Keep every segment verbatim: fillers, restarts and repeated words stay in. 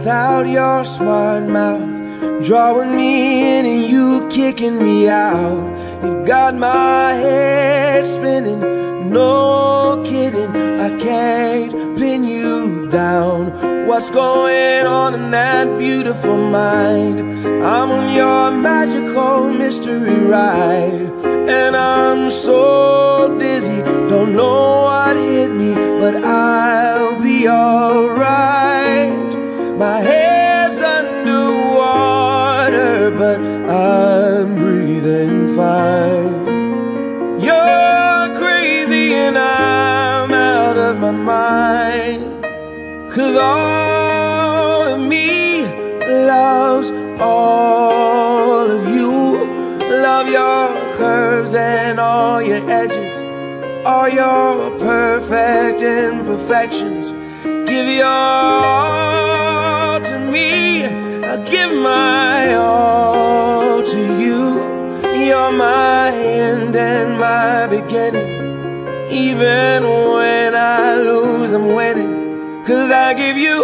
without your smart mouth, drawing me in and you kicking me out. You got my head spinning, no kidding, I can't pin you down. What's going on in that beautiful mind? I'm on your magical mystery ride, and I'm so dizzy, don't know what hit me, but I'll be alright. My head's underwater, but I'm breathing fine. You're crazy and I'm out of my mind, 'cause all of me loves all of you. Love your curves and all your edges, all your perfect imperfections. Give your all to me, I'll give my all to you. You're my end and my beginning. Even when I lose, I'm winning, 'cause I give you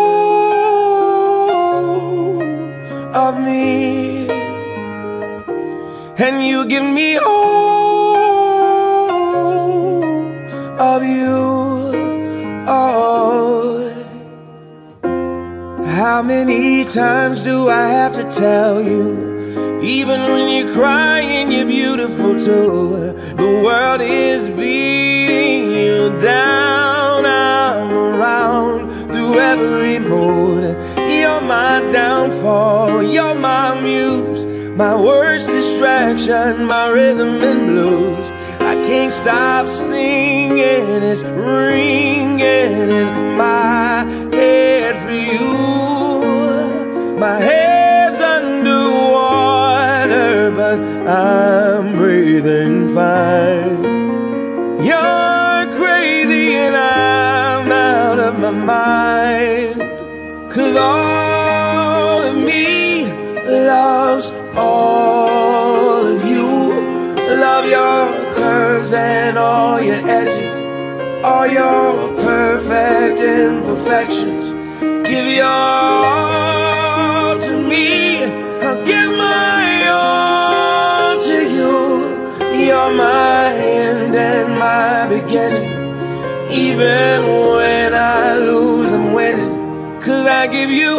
all of me, and you give me all of you. Oh, how many times do I have to tell you? Even when you're crying, you're beautiful too. The world is beating you down. I'm around through every mood. You're my downfall, you're my muse, my worst distraction, my rhythm and blues. I can't stop singing, it's ringing in my head for you. My head's underwater, but I'm breathing fine. You're crazy and I'm out of my mind, 'cause all of me loves all of you. Love your curves and all your edges, all your perfect imperfections. Give your all to me, I'll give my all to you. You're my end and my beginning. Even when I lose, I'm winning, 'cause I give you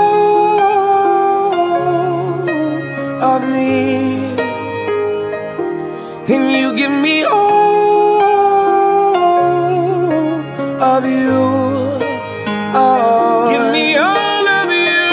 all of me, and you give me all of you. Oh, give me all of you.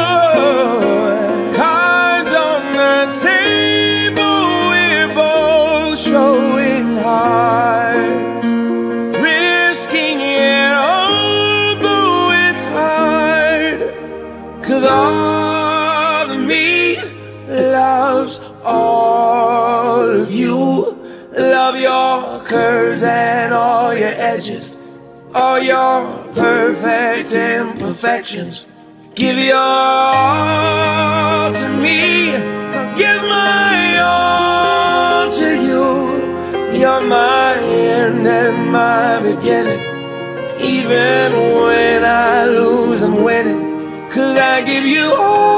Cards on the table, we're both showing hearts, risking it although it's hard, 'cause all of me loves all of you. Love your curves and all your edges, all your perfect imperfections. Give your all to me, I'll give my all to you. You're my end and my beginning. Even when I lose, I'm winning, 'cause I give you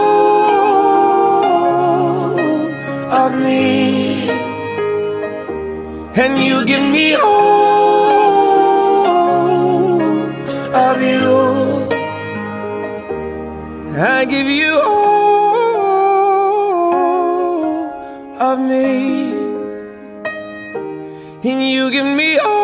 all of me, and you give me all of you. I give you all of me, and you give me all